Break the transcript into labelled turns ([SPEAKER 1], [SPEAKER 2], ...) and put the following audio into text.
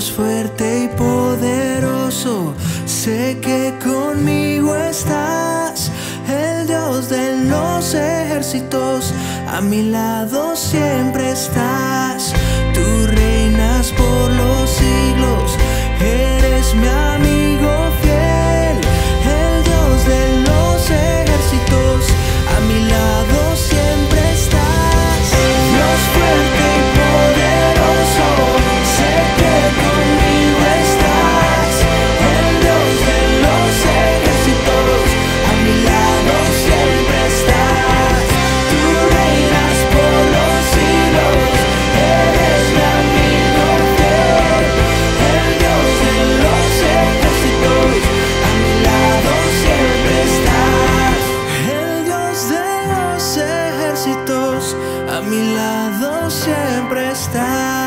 [SPEAKER 1] Dios fuerte y poderoso, sé que conmigo estás. El Dios de los ejércitos, a mi lado siempre estás. Tú reinas por los siglos, eres mi amigo fiel. El Dios de los ejércitos, a mi lado siempre estás. Dios fuerte y poderoso, sé que conmigo estás. El Dios de los ejércitos, a mi lado siempre estás. Tú reinas por los siglos, eres mi amigo fiel. El Dios de los ejércitos, a mi lado siempre estás. El Dios de los ejércitos, a mi lado siempre estás.